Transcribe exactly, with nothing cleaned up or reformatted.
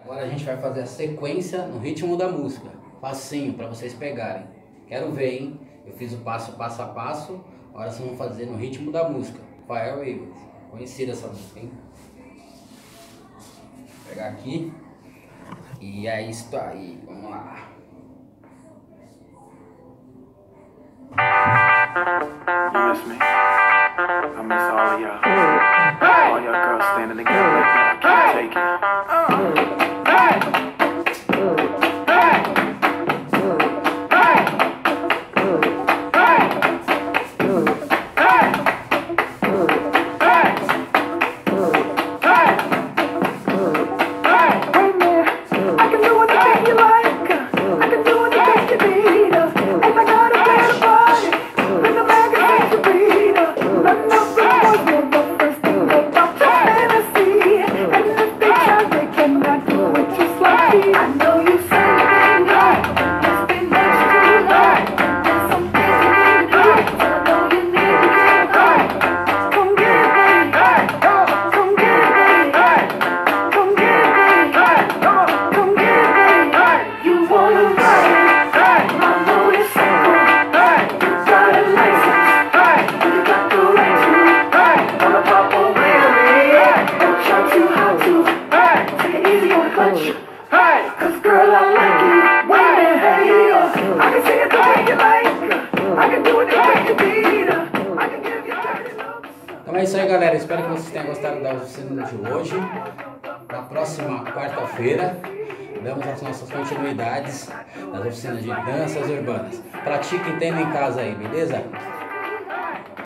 Agora a gente vai fazer a sequência no ritmo da música. Facinho, para vocês pegarem. Quero ver, hein? Eu fiz o passo, passo a passo. Agora vocês vão fazer no ritmo da música. Pharrell Williams. Conhecida essa música, hein? Vou pegar aqui. E é isso aí. Vamos lá. You miss me? I miss all of y'all. All y'all girls standing together like that. I can't take it. Então é isso aí, galera. Espero que vocês tenham gostado da oficina de hoje. Na próxima quarta-feira damos as nossas continuidades das oficinas de danças urbanas. Pratique e tenha em casa aí, beleza?